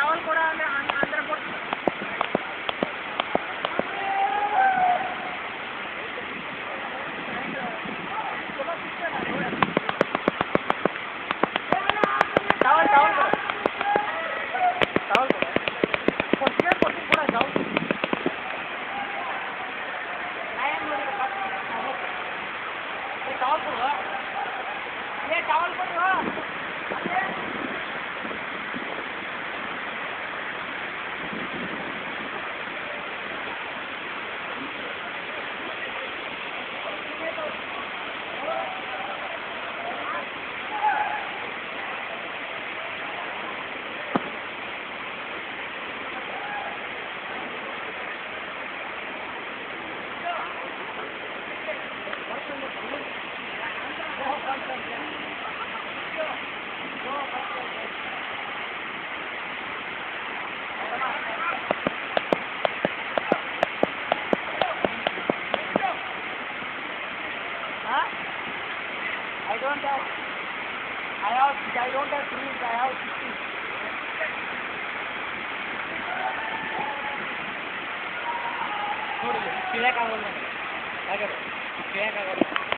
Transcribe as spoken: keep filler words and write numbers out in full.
Towel ಕೂಡ ಅಂದ್ರೆ ಅಂದ್ರೆ ಕೊಡ್ತೀನಿ ಟವಲ್ ಟವಲ್ ಕೊಡು ಟವಲ್ ಕೊಡು ಕೊಡ್ತೀನಿ ಕೊಡ್ತೀನಿ ಕೂಡ ಟವಲ್ ನಾ ಏನು ನೋಡಿರಪ್ಪ ಏ ಟವಲ್ ಕೊಡು ಏ ಟವಲ್ ಕೊಡು I don't have, I have, I don't have three, I have sixty. ನೋಡಿ ಕೇಳಕ್ಕಾಗಲ್ಲ ನನಗೆ ಹಾಗಾದ್ರೆ ಕೇಳಕ್ಕಾಗಲ್ಲ